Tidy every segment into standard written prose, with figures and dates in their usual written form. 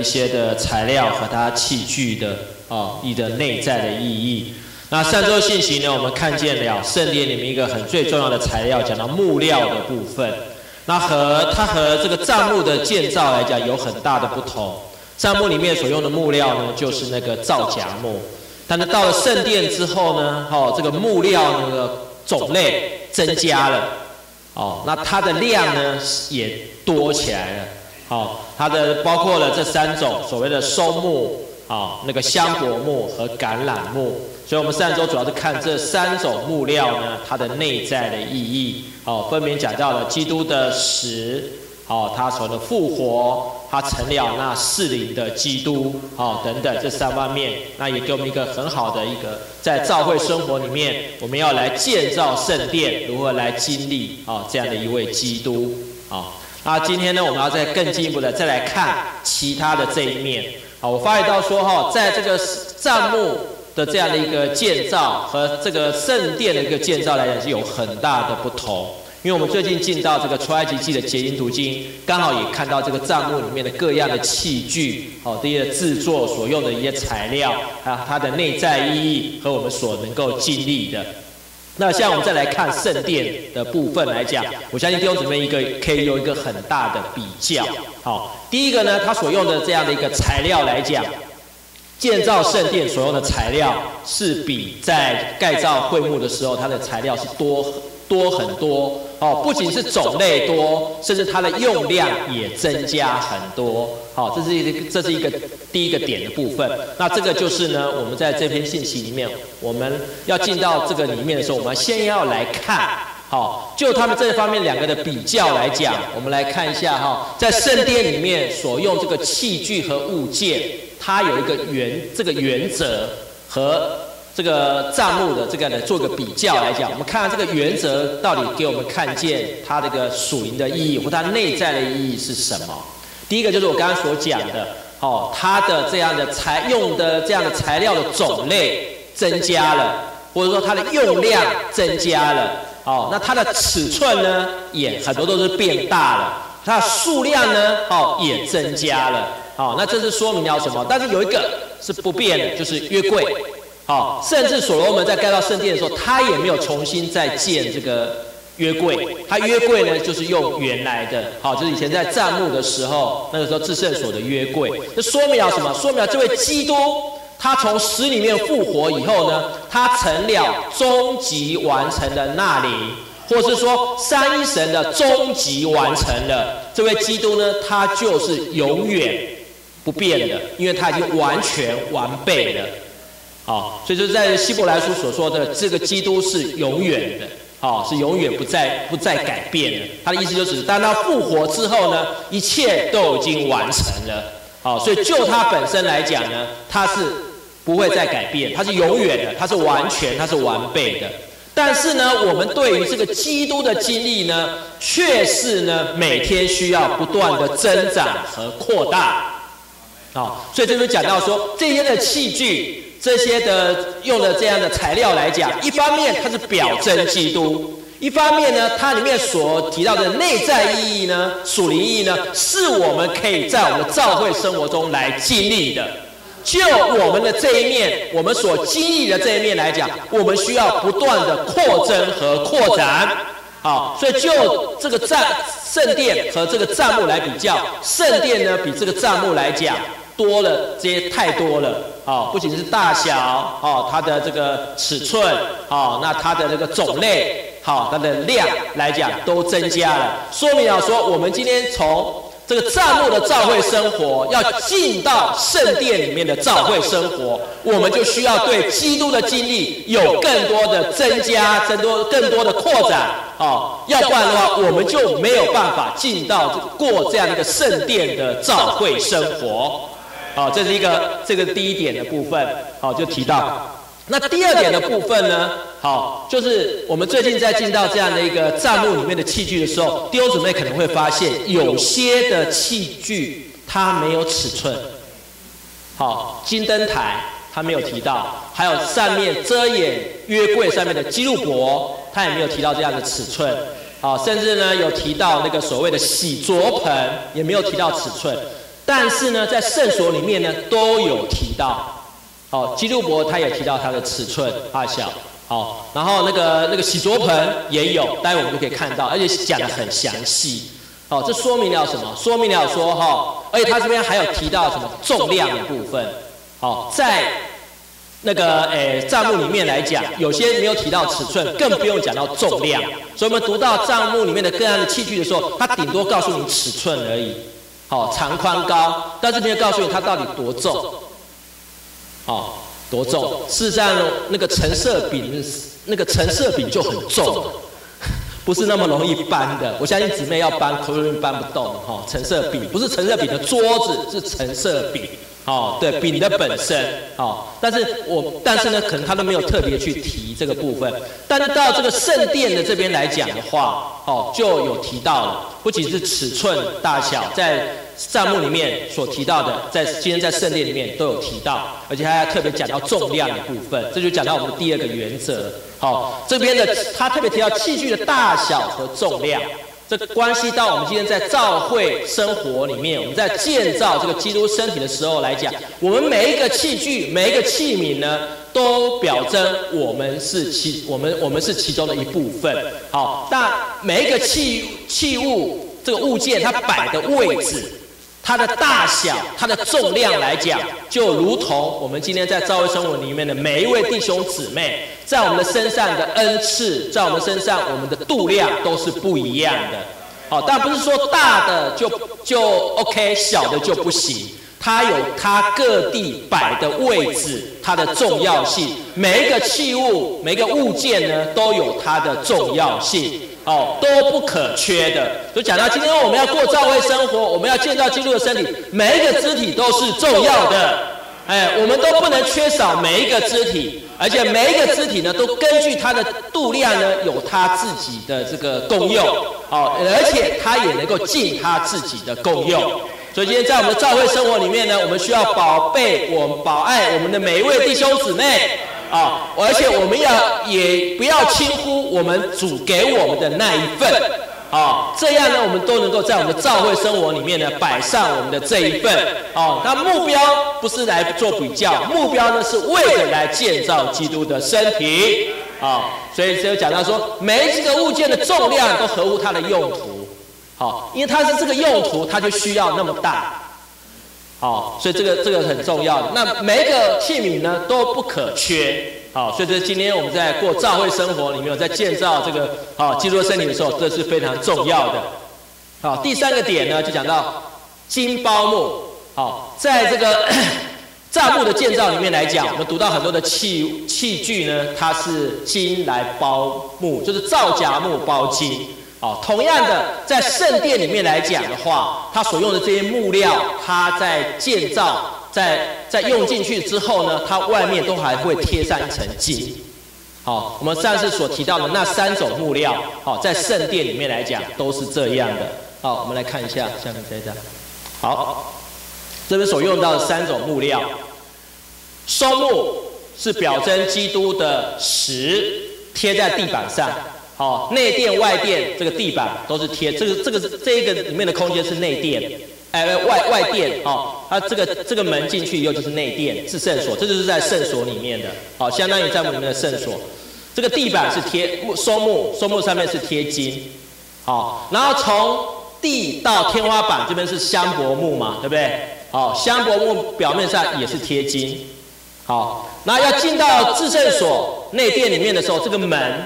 一些的材料和它器具的你的内在的意义。那上周信息呢，我们看见了圣殿里面一个最重要的材料，讲到木料的部分。那它和这个帐幕的建造来讲有很大的不同。帐幕里面所用的木料呢，就是那个皂荚木。但是到了圣殿之后呢，这个木料那个种类增加了，那它的量呢也多起来了。它的包括了这3种所谓的松木、那个香柏木和橄榄木。所以我们上周主要是看这3种木料呢，它的内在的意义。分别讲到了基督的死，他所的复活，他成了那世灵的基督，等等这3方面，那也给我们一个很好的一个在教会生活里面，我们要来建造圣殿，如何来经历这样的一位基督。那今天呢，我们要再更进一步的再来看其他的这一面。我发觉到说在这个帐幕的这样的一个建造和这个圣殿的一个建造来讲是有很大的不同。因为我们最近进到这个出埃及记的结晶读经，刚好也看到这个帐幕里面的各样的器具，这些制作所用的一些材料，它的内在意义和我们所能够经历的。那像我们再来看圣殿的部分来讲，我相信弟兄姊妹可以有一个很大的比较。第一个呢，它所用的这样的一个材料来讲，建造圣殿所用的材料是比在盖造会幕的时候，它的材料是多很多。不仅是种类多，甚至它的用量也增加很多。这是一个第一个点的部分。那这个就是呢，我们在这篇信息里面，我们要进到这个里面的时候，我们先要来看，就他们这方面2个的比较来讲，我们来看一下在圣殿里面所用这个器具和物件，它有一个原则和这个帐幕的这个呢做个比较来讲，我们看看这个原则到底给我们看见它这个属灵的意义或它内在的意义是什么。第一个就是我刚刚所讲的，它的这样的用的这样的材料的种类增加了，或者说它的用量增加了。那它的尺寸呢也很多都是变大了，它的数量呢也增加了。那这是说明了什么？但是有一个是不变的，就是约柜。甚至所罗门在盖造圣殿的时候，他也没有重新再建这个约柜。他约柜呢，就是用原来的，就是以前在帐幕的时候，那个时候至圣所的约柜。这说明了什么？说明了这位基督，他从死里面复活以后呢，他成了终极完成的那灵，或是说三一神的终极完成了。这位基督呢，他就是永远不变的，因为他已经完全完备了。所以就是在希伯来书所说的这个基督是永远的，是永远不再改变的。他的意思就是，当他复活之后呢，一切都已经完成了。所以就他本身来讲呢，他是不会再改变，他是永远的，他是完全，他是完备的。但是呢，我们对于这个基督的经历呢，却是呢每天需要不断的增长和扩大。所以这就讲到说，这些的器具，这些的用的这样的材料来讲，一方面它是表征基督，一方面呢，它里面所提到的内在意义呢，属灵意义呢，是我们可以在我们的教会生活中来经历的。就我们的这一面，我们所经历的这一面来讲，我们需要不断的扩增和扩展。所以就这个圣殿和这个帐幕来比较，圣殿呢比这个帐幕来讲多了，这些太多了。不仅是大小，它的这个尺寸，那它的这个种类，它的量来讲都增加了，说明了说我们今天从这个帐幕的教会生活要进到圣殿里面的教会生活，我们就需要对基督的经历有更多的增加，更多的扩展。要不然的话，我们就没有办法进到过这样的一个圣殿的教会生活。这是这个第一点的部分，就提到。那第二点的部分呢，就是我们最近在进到这样的一个帐幕里面的器具的时候，弟兄姊妹可能会发现，有些的器具它没有尺寸。金灯台它没有提到，还有上面遮掩约柜上面的基路伯，它也没有提到这样的尺寸。甚至呢有提到那个所谓的洗濯盆，也没有提到尺寸。 但是呢，在圣所里面呢都有提到。好，基路伯他也提到它的尺寸大小。好，然后那个洗濯盆也有，待会我们就可以看到，而且讲得很详细。好，这说明了什么？说明了说而且他这边还有提到什么重量的部分。好，在那个账目里面来讲，有些没有提到尺寸，更不用讲到重量。所以我们读到账目里面的各样的器具的时候，它顶多告诉你尺寸而已，好，长宽高，但是没有告诉你它到底多重，好，多重。事实上，那个橙色饼就很重，不是那么容易搬的。我相信姊妹要搬，可能搬不动。橙色饼不是橙色饼的桌子，是橙色饼。对，饼的本身，但是呢，可能他都没有特别去提这个部分。但是到这个圣殿的这边来讲的话，就有提到了，不仅是尺寸大小，在账目里面所提到的，今天在圣殿里面都有提到，而且还特别讲到重量的部分，这就讲到我们的第二个原则。这边的他特别提到器具的大小和重量。这关系到我们今天在教会生活里面，我们在建造这个基督身体的时候来讲，我们每一个器具、每一个器皿呢，都表征我们是其中的一部分。好，但每一个器物这个物件它摆的位置、它的大小、它的重量来讲，就如同我们今天在教会生活里面的每一位弟兄姊妹，在我们的身上的恩赐，在我们身上我们的度量都是不一样的。好，但不是说大的就 OK， 小的就不行。它有它各地摆的位置，它的重要性。每一个器物、每一个物件呢，都有它的重要性。都不可缺的。就讲到今天我们要过教会生活，我们要建造基督的身体，每一个肢体都是重要的。我们都不能缺少每一个肢体，而且每一个肢体呢，都根据它的度量呢，有它自己的这个功用。而且它也能够尽它自己的功用。所以今天在我们的教会生活里面呢，我们需要保爱我们的每一位弟兄姊妹。而且我们也不要轻忽我们主给我们的那一份，这样呢，我们都能够在我们的教会生活里面呢，摆上我们的这一份，那目标不是来做比较，目标呢是为了来建造基督的身体，所以就讲到说，每一个物件的重量都合乎它的用途，因为它是这个用途，它就需要那么大。所以这个很重要的。那每一个器皿呢都不可缺。所以这今天我们在过教会生活里面，在建造这个基督的身体的时候，这是非常重要的。第三个点呢，就讲到金包木。在这个帐幕的建造里面来讲，我们读到很多的器具呢，它是金来包木，就是皂荚木包金。同样的，在圣殿里面来讲的话，它所用的这些木料，它在建造、在用进去之后呢，它外面都还会贴上一层金。我们上次所提到的那3种木料，在圣殿里面来讲都是这样的。我们来看一下下面这一张。好，这边所用到的3种木料，松木是表征基督的石，贴在地板上。内殿、外殿这个地板都是贴，这个里面的空间是内殿，外殿它这个门进去以后就是内殿，是圣所，这就是在圣所里面的，相当于在我们里面的圣所。这个地板是贴松木上面是贴金，然后从地到天花板这边是香柏木嘛，对不对？香柏木表面上也是贴金，那要进到至圣所内殿里面的时候，这个门。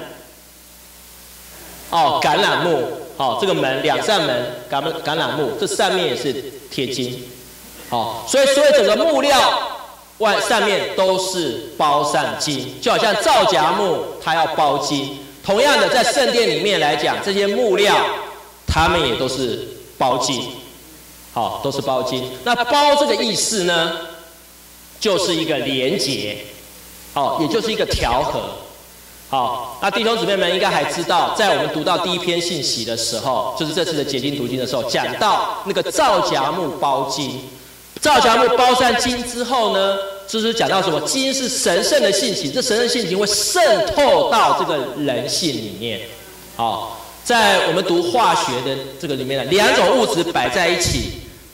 橄榄木，这个门2扇门橄榄木，这上面也是贴金，所以整个木料上面都是包上金，就好像皂荚木它要包金，同样的在圣殿里面来讲，这些木料它们也都是包金，都是包金。那包这个意思呢，就是一个连结，也就是一个调和。那弟兄姊妹们应该还知道，在我们读到第一篇信息的时候，就是这次的解经读经的时候，讲到那个皂荚木包金，皂荚木包上金之后呢，就是讲到什么？金是神圣的性情，这神圣性情会渗透到这个人性里面。在我们读化学的这个里面呢，2种物质摆在一起，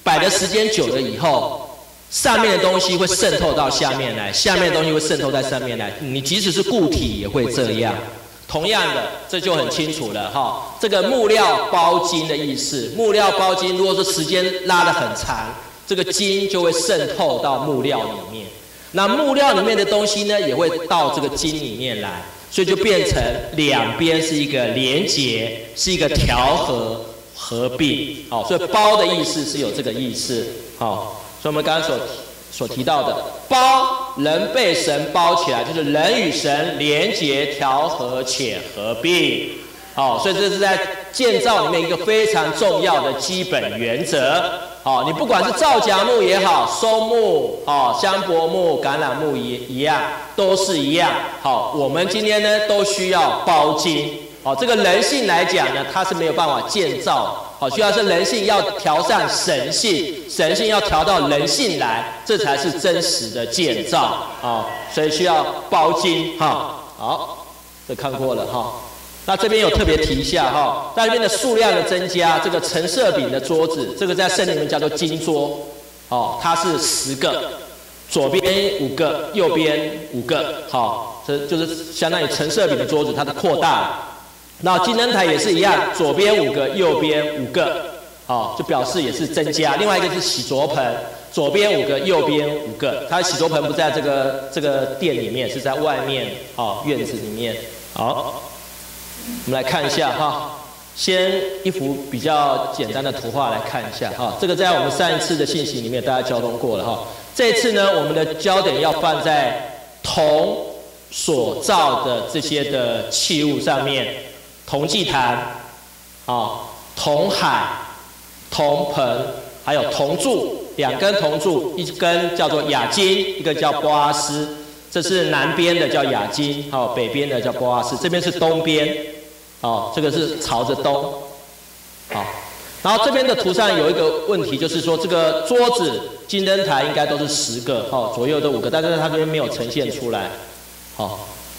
摆的时间久了以后，上面的东西会渗透到下面来，下面的东西会渗透在上面来。你即使是固体也会这样。同样的，这就很清楚了哈。这个木料包金的意思，木料包金，如果说时间拉得很长，这个金就会渗透到木料里面。那木料里面的东西呢，也会到这个金里面来，所以就变成两边是一个连结，是一个调和合并。好，所以包的意思是有这个意思。好，所以我们刚刚所提到的包，人被神包起来，就是人与神连结、调和且合并。好，所以这是在建造里面一个非常重要的基本原则。好，你不管是皂荚木也好，松木、香柏木、橄榄木也一样，都是一样。好，我们今天呢都需要包金。好，这个人性来讲呢，它是没有办法建造。好，需要是人性要调上神性，神性要调到人性来，这才是真实的建造。好，所以需要包金。好，这看过了哈。那这边有特别提一下哈，在这边的数量的增加，这个陈设饼的桌子，这个在圣经里面叫做金桌，它是10个，左边5个，右边5个，好，这就是相当于陈设饼的桌子，它的扩大了。那金灯台也是一样，左边5个，右边5个，好，就表示也是增加。另外一个是洗濯盆，左边5个，右边5个，它的洗濯盆不在这个店里面，是在外面院子里面。好。我们来看一下哈，先一幅比较简单的图画来看一下哈。这个在我们上一次的信息里面大家交通过了哈。这一次呢，我们的焦点要放在铜所造的这些的器物上面，铜祭坛、铜海、铜盆，还有铜柱，2根铜柱，一根叫做亚金，一个叫波阿斯。这是南边的叫亚金，北边的叫波阿斯，这边是东边，这个是朝着东，好，然后这边的图上有一个问题，就是说这个桌子、金灯台应该都是10个，左右都5个，但是它这边没有呈现出来，好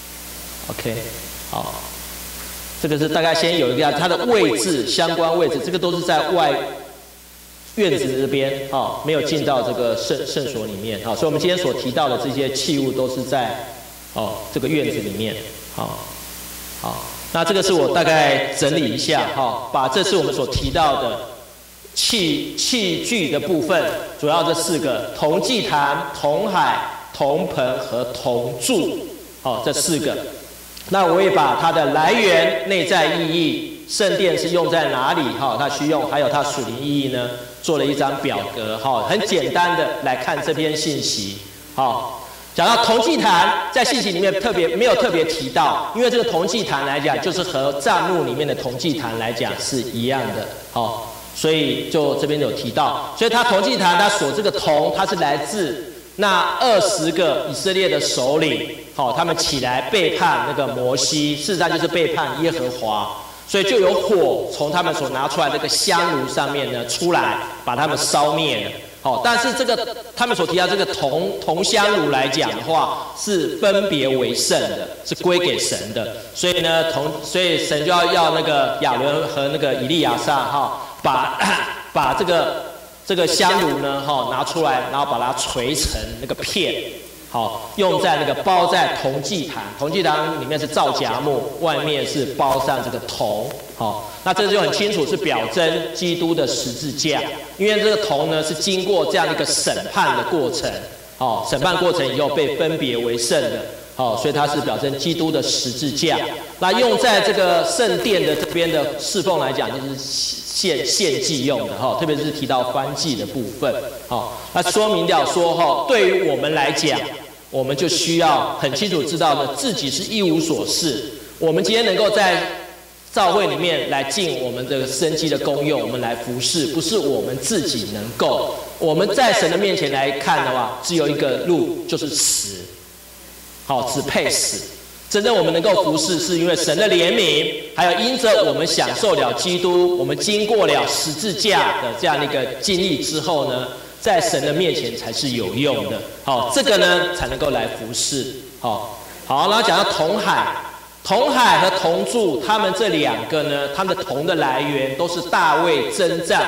，OK， 好，这个是大概先有一个它的位置，相关位置，这个都是在院子这边没有进到这个圣所里面，所以我们今天所提到的这些器物都是在这个院子里面，好，那这个是我大概整理一下把这次我们所提到的器具的部分，主要这4个：铜祭坛、铜海、铜盆和铜柱，这4个。那我也把它的来源、内在意义、圣殿是用在哪里它需用，还有它属灵意义呢，做了一张表格很简单的来看这篇信息。讲到铜祭坛，在信息里面没有特别提到，因为这个铜祭坛来讲，就是和帐幕里面的铜祭坛来讲是一样的，所以就这边有提到，所以它铜祭坛它所这个铜，它是来自那20个以色列的首领，他们起来背叛那个摩西，事实上就是背叛耶和华，所以就有火从他们所拿出来的这个香炉上面呢出来，把他们烧灭了。但是这个他们所提到这个铜香炉来讲的话，是分别为圣的，是归给神的。所以呢，所以神就要那个亚伦和那个以利亚撒把这个香炉呢拿出来，然后把它锤成那个片，用在那个包在铜祭坛，铜祭坛里面是皂荚木，外面是包上这个铜。那这就很清楚是表征基督的十字架，因为这个铜呢是经过这样一个审判的过程，审判过程以后被分别为圣的，所以它是表征基督的十字架。那用在这个圣殿的这边的侍奉来讲，就是献祭用的，特别是提到燔祭的部分，那说明了说，对于我们来讲，我们就需要很清楚知道呢，自己是一无所事。我们今天能够在教会里面来尽我们的生机的功用，我们来服侍，不是我们自己能够。我们在神的面前来看的话，只有一个路，就是死。只配死。真正我们能够服侍，是因为神的怜悯，还有因着我们享受了基督，我们经过了十字架的这样的一个经历之后呢，在神的面前才是有用的。这个呢才能够来服侍。好，然后讲到铜海。铜海和铜柱，他们这2个呢，他们的铜的来源都是大卫征战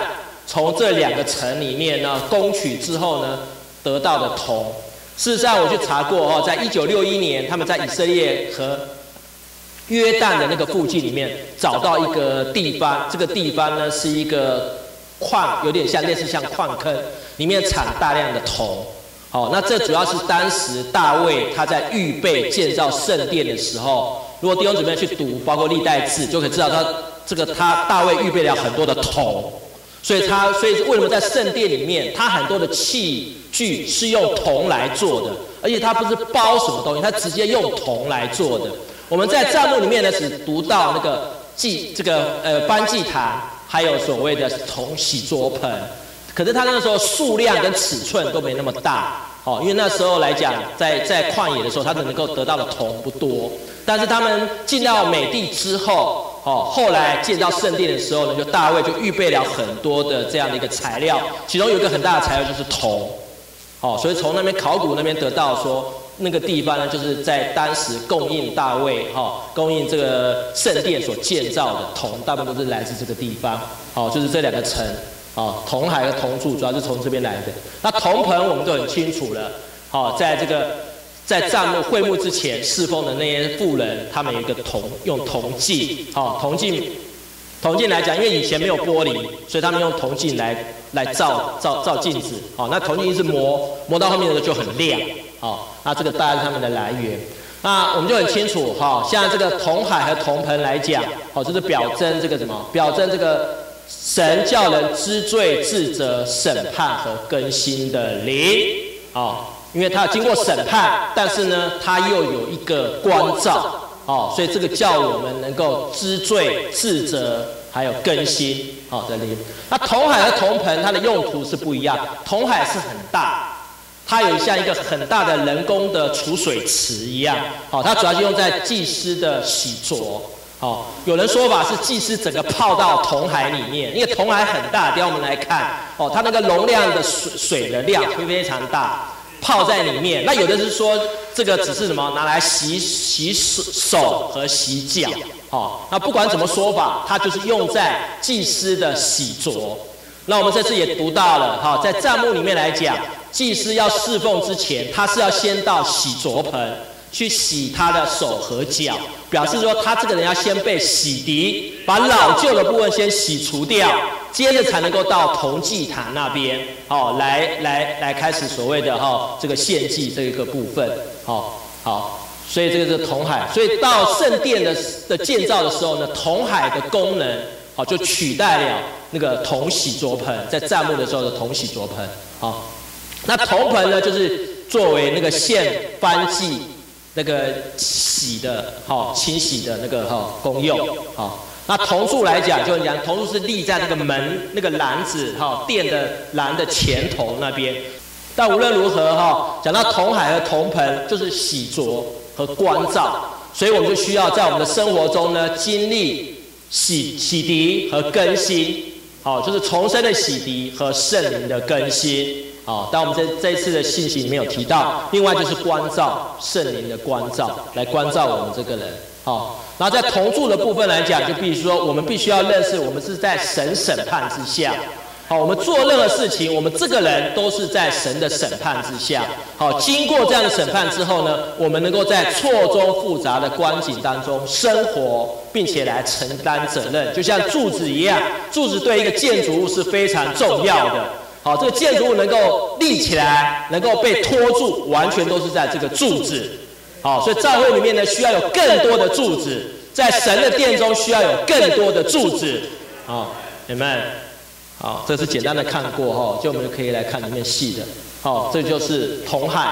从这2个城里面呢攻取之后呢得到的铜。事实上，我去查过在1961年，他们在以色列和约旦的那个附近里面找到一个地方，这个地方呢是一个矿，有点像类似像矿坑，里面产大量的铜。那这主要是当时大卫他在预备建造圣殿的时候，如果弟兄姊妹去读，包括历代志，就可以知道他大卫预备了很多的铜，所以为什么在圣殿里面，他很多的器具是用铜来做的，而且他不是包什么东西，他直接用铜来做的。我们在帐幕里面呢，只读到那个燔祭坛，还有所谓的铜洗濯盆。可是他那个时候数量跟尺寸都没那么大，因为那时候来讲，在旷野的时候，他能够得到的铜不多。但是他们进到美地之后，后来建造圣殿的时候呢，大卫就预备了很多的这样的一个材料，其中有一个很大的材料就是铜，所以从那边考古那边得到说，那个地方呢，就是在当时供应大卫供应这个圣殿所建造的铜，大部分都是来自这个地方，就是这2个城。铜海和铜柱主要是从这边来的。那铜盆我们都很清楚了。在帐幕会幕之前侍奉的那些妇人，他们有一个用铜镜。铜镜来讲，因为以前没有玻璃，所以他们用铜镜来照镜子。那铜镜是磨到后面的就很亮。那这个大概是他们的来源。那我们就很清楚，像这个铜海和铜盆来讲，就是表征这个什么？表征这个。神叫人知罪、自责、审判和更新的灵，因为他经过审判，但是呢，他又有一个光照，所以这个叫我们能够知罪、自责，还有更新的灵。那铜海和铜盆它的用途是不一样，铜海是很大，它有像一个很大的人工的储水池一样，它主要是用在祭司的洗濯。有人说法是祭司整个泡到铜海里面，因为铜海很大，等一下我们来看，它那个容量的水的量会非常大，泡在里面。那有的是说这个只是什么拿来洗手和洗脚，那不管怎么说法，它就是用在祭司的洗濯。那我们这次也读到了，在帐幕里面来讲，祭司要侍奉之前，他是要先到洗濯盆去洗他的手和脚。表示说他这个人要先被洗涤，把老旧的部分先洗除掉，接着才能够到铜祭坛那边，来开始所谓的这个献祭这一个部分，所以这个是铜海。所以到圣殿的建造的时候呢，铜海的功能就取代了那个铜洗濯盆，在帐幕的时候的铜洗濯盆。那铜盆呢，就是作为那个献燔祭。那个洗的清洗的那个功用。那铜柱来讲，就讲铜柱是立在那个门那个篮子殿的篮的前头那边。但无论如何讲到铜海和铜盆，就是洗濯和光照，所以我们就需要在我们的生活中呢，经历洗涤和更新，就是重生的洗涤和圣灵的更新。但我们这一次的信息里面有提到，另外就是光照，圣灵的光照，来光照我们这个人。然后在铜柱的部分来讲，就必须说，我们必须要认识，我们是在神审判之下。我们做任何事情，我们这个人都是在神的审判之下。经过这样的审判之后呢，我们能够在错综复杂的光景当中生活，并且来承担责任，就像柱子一样，柱子对一个建筑物是非常重要的。这个建筑物能够立起来，能够被拖住，完全都是在这个柱子。所以教会里面呢，需要有更多的柱子，在神的殿中需要有更多的柱子。Amen。这是简单的看过就我们就可以来看里面细的。这就是铜海，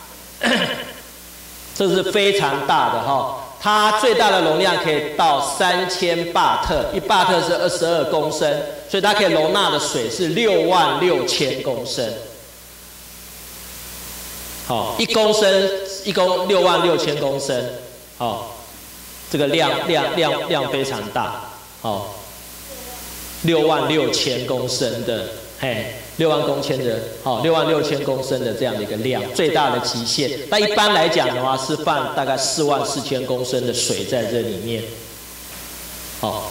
这是非常大的它最大的容量可以到3000巴特，1巴特是22公升，所以它可以容纳的水是66000公升。1公升，1公66000公升，这个量非常大，66000公升的66000公升的这样的一个量，最大的极限。那一般来讲的话，是放大概44000公升的水在这里面。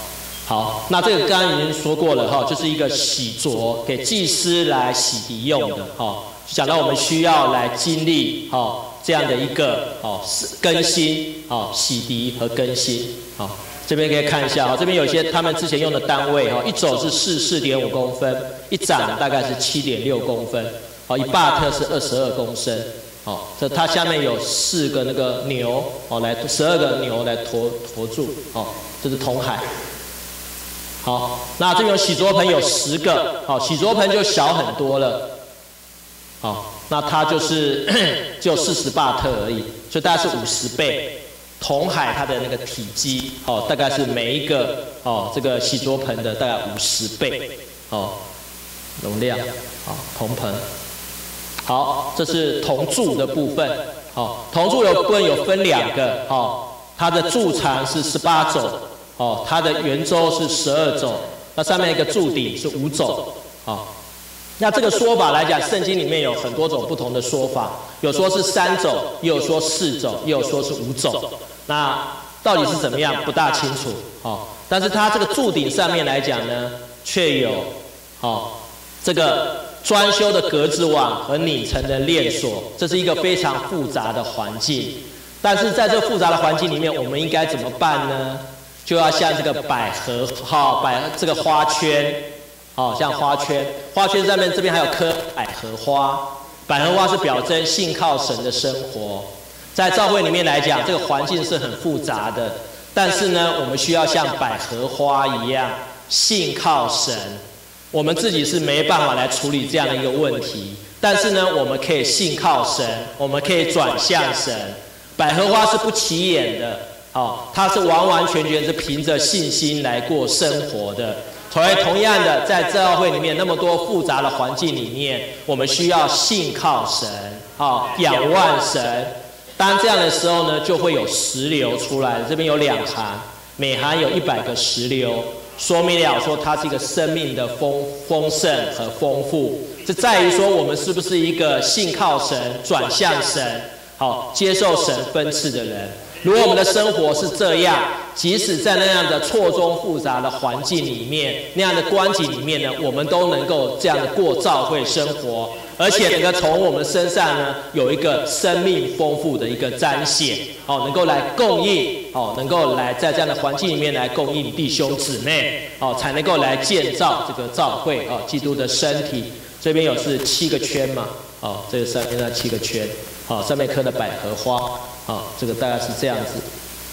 好，那这个刚刚已经说过了哈，就是一个洗濯，给祭司来洗涤用的哈。讲到我们需要来经历这样的一个更新洗涤和更新这边可以看一下这边有些他们之前用的单位一肘是4.5公分，一掌大概是7.6公分，1巴特是22公升这它下面有4个那个牛来12个牛来驮住这是铜海。好，那这边有洗濯盆有10个洗濯盆就小很多了那它就是只有40巴特而已，所以大概是50倍。铜海它的那个体积大概是每一个这个洗濯盆的大概50倍容量铜盆。好，这是铜柱的部分铜柱的部分有分2个它的柱长是18肘它的圆周是12肘，那上面一个柱顶是5肘那这个说法来讲，圣经里面有很多种不同的说法，有说是3肘，也有说4肘，也有说是5肘。那到底是怎么样，不大清楚但是它这个柱顶上面来讲呢，却有这个专修的格子网和拧成的链锁，这是一个非常复杂的环境。但是在这个复杂的环境里面，我们应该怎么办呢？就要像这个百合这个花圈。像花圈上面这边还有颗百合花，百合花是表征信靠神的生活。在教会里面来讲，这个环境是很复杂的，但是呢，我们需要像百合花一样信靠神。我们自己是没办法来处理这样的一个问题，但是呢，我们可以信靠神，我们可以转向神。百合花是不起眼的，它是完完全全是凭着信心来过生活的。同样的，在教会里面那么多复杂的环境里面，我们需要信靠神，仰望神。当这样的时候呢，就会有石流出来。这边有2行，每行有100个石流，说明了说它是一个生命的丰盛和丰富。这在于说我们是不是一个信靠神、转向神、接受神分赐的人。如果我们的生活是这样，即使在那样的错综复杂的环境里面，那样的光景里面呢，我们都能够这样的过教会生活，而且能够从我们身上呢有一个生命丰富的一个彰显，能够来供应，能够来在这样的环境里面来供应弟兄姊妹，才能够来建造这个教会，基督的身体。这边有是7个圈嘛，这个上面那7个圈，上面刻的百合花。这个大概是这样子，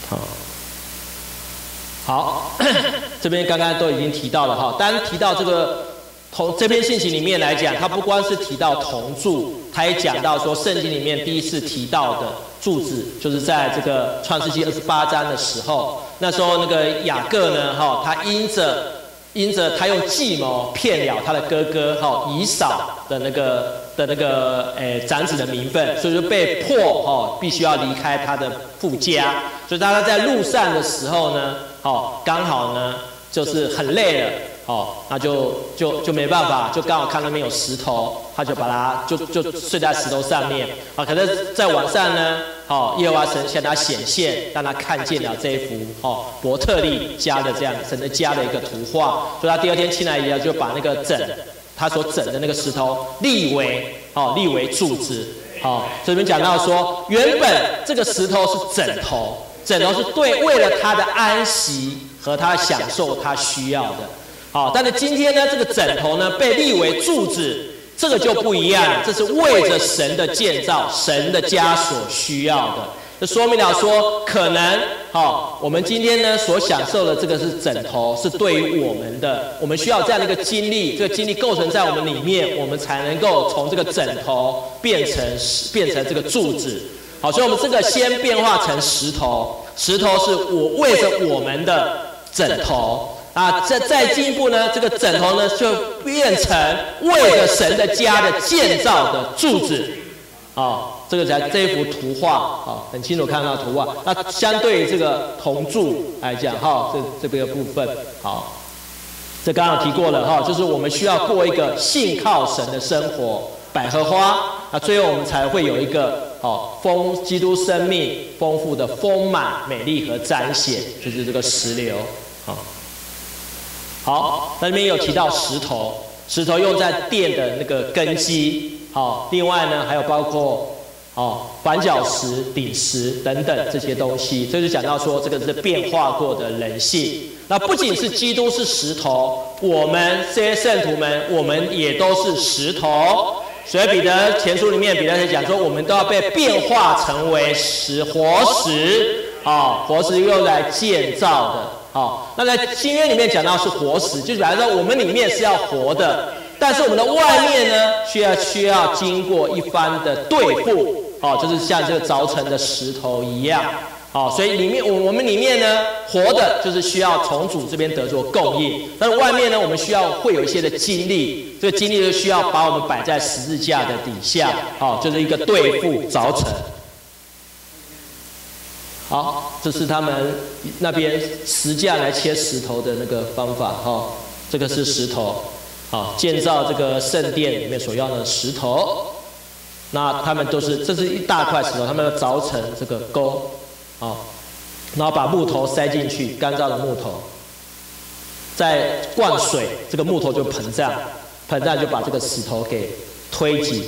好，这边刚刚都已经提到了当然提到这篇信息里面来讲，它不光是提到铜柱，它也讲到说圣经里面第一次提到的柱子，就是在这个创世纪28章的时候，那时候那个雅各呢，他因着他用计谋骗了他的哥哥以扫的那个长子的名分，所以就被迫必须要离开他的父家。所以他在路上的时候呢，刚好呢就是很累了，那就没办法，就刚好看那边有石头，他就把他就睡在石头上面可是在晚上呢，耶和华神向他显现，让他看见了这一幅伯特利家的这样神的家的一个图画，所以他第2天起来以后就把那个他所整的那个石头立为柱子。这边讲到说，原本这个石头是枕头是为了他的安息和他享受他需要的。但是今天呢，这个枕头呢被立为柱子，这个就不一样了，这是为着神的建造、神的家所需要的。这说明了说，可能我们今天呢所享受的这个是枕头，是对于我们的，我们需要这样的一个经历，这个经历构成在我们里面，我们才能够从这个枕头变成这个柱子。所以我们这个先变化成石头，石头是为着我们的枕头再进一步呢，这个枕头呢就变成为着神的家的建造的柱子。这个这一幅图画很清楚看到图画。那相对于这个铜柱来讲这个部分这刚刚有提过了就是我们需要过一个信靠神的生活，百合花最后我们才会有一个基督生命丰富的丰满、美丽和彰显，就是这个石流好，那里面有提到石头，石头用在殿的那个根基。好，另外呢还有包括绊脚石、顶石等等这些东西，这就讲到说这个是变化过的人性。那不仅是基督是石头，我们这些圣徒们，我们也都是石头。所以彼得前书里面，彼得在讲说，我们都要被变化成为活石，活石用来建造的。那在新约里面讲到是活石，就是表示说我们里面是要活的。但是我们的外面呢，需要经过一番的对付，就是像这个凿成的石头一样，所以里面我们里面呢，活的就是需要从主这边得着供应，但是外面呢，我们会有一些的经历，这个经历就需要把我们摆在十字架的底下，就是一个对付凿成。好，这是他们那边石架来切石头的那个方法，这个是石头。建造这个圣殿里面所要的石头，那他们这是一大块石头，他们要凿成这个沟，然后把木头塞进去，干燥的木头，再灌水，这个木头就膨胀，就把这个石头给推挤，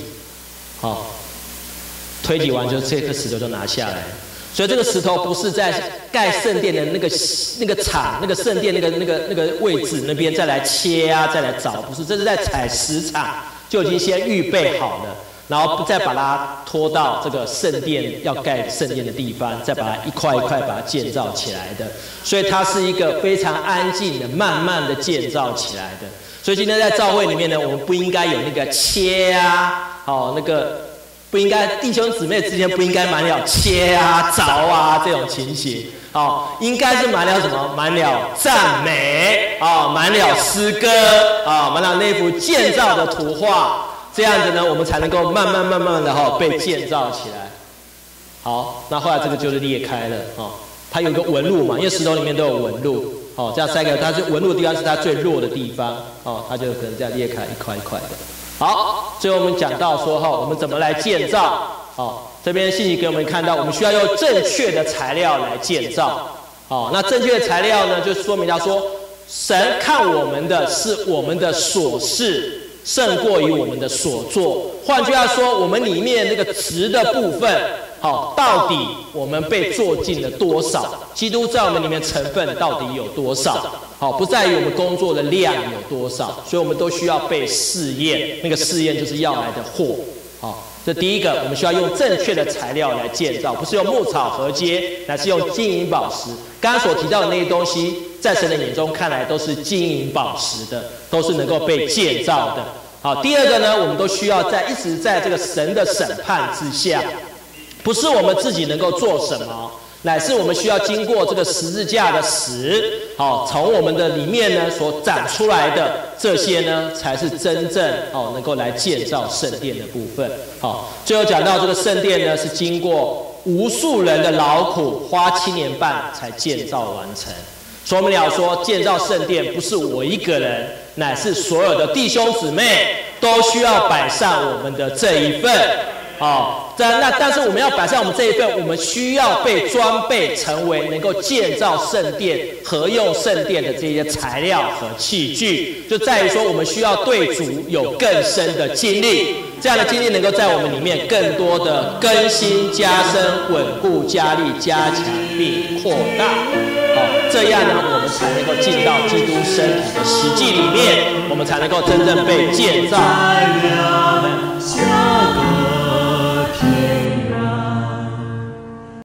推挤完就这颗石头就拿下来。所以这个石头不是在盖圣殿的那个场、那个圣殿那个位置那边再来切啊，再来凿，不是，这是在采石场就已经先预备好了，然后再把它拖到这个圣殿要盖圣殿的地方，再把它一块一块把它建造起来的。所以它是一个非常安静的、慢慢的建造起来的。所以今天在教会里面呢，我们不应该有那个切啊，不应该弟兄姊妹之间不应该满了切啊、凿啊这种情形，应该是满了什么？满了赞美，满了诗歌，满了那幅建造的图画，这样子呢，我们才能够慢慢的被建造起来。好，那后来这个就是裂开了，它有一个纹路嘛，因为石头里面都有纹路，这样3个，它是纹路的地方是它最弱的地方，它就可能这样裂开一块一块的。好，最后我们讲到说我们怎么来建造？这边信息给我们看到，我们需要用正确的材料来建造。那正确的材料呢，就说明到说，神看我们的是我们的所事胜过于我们的所做。换句话说，我们里面那个质的部分，到底我们被做进了多少？基督在我们里面成分到底有多少？不在于我们工作的量有多少，所以我们都需要被试验。那个试验就是要来的货。这第一个，我们需要用正确的材料来建造，不是用木草禾秸，乃是用金银宝石。刚刚所提到的那些东西，在神的眼中看来都是金银宝石的，都是能够被建造的。第二个呢，我们都需要一直在这个神的审判之下，不是我们自己能够做什么。乃是我们需要经过这个十字架的石，从我们的里面呢所长出来的这些呢，才是真正能够来建造圣殿的部分。最后讲到这个圣殿呢，是经过无数人的劳苦，花7年半才建造完成。所以我们要说，建造圣殿不是我一个人，乃是所有的弟兄姊妹都需要摆上我们的这一份。但是我们要摆上我们这一份，我们需要被装备成为能够建造圣殿、合用圣殿的这些材料和器具，就在于说我们需要对主有更深的经历，这样的经历能够在我们里面更多的更新、加深、稳固、加力、加强并扩大。这样呢，我们才能够进到基督身体的实际里面，我们才能够真正被建造。